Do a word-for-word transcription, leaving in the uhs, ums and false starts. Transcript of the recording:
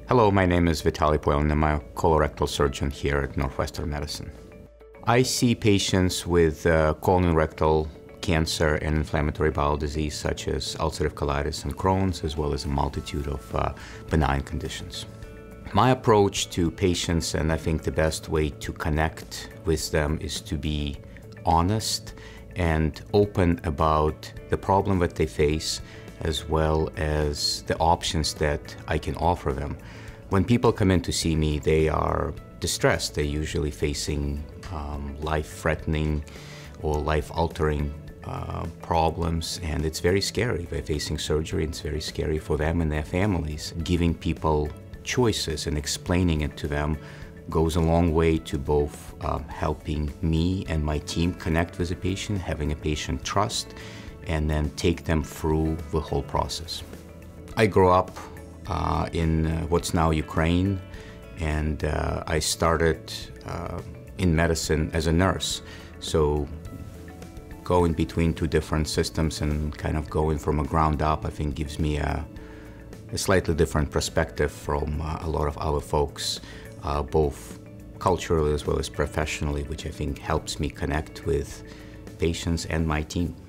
Hello, my name is Vitaliy Poylin. I'm a colorectal surgeon here at Northwestern Medicine. I see patients with uh, colon and rectal cancer and inflammatory bowel disease such as ulcerative colitis and Crohn's, as well as a multitude of uh, benign conditions. My approach to patients, and I think the best way to connect with them, is to be honest and open about the problem that they face, as well as the options that I can offer them. When people come in to see me, they are distressed. They're usually facing um, life-threatening or life-altering uh, problems, and it's very scary. They're facing surgery, and it's very scary for them and their families. Giving people choices and explaining it to them goes a long way to both um, helping me and my team connect with the patient, having a patient trust, and then take them through the whole process. I grew up uh, in uh, what's now Ukraine, and uh, I started uh, in medicine as a nurse. So going between two different systems and kind of going from a ground up, I think gives me a, a slightly different perspective from uh, a lot of other folks, uh, both culturally as well as professionally, which I think helps me connect with patients and my team.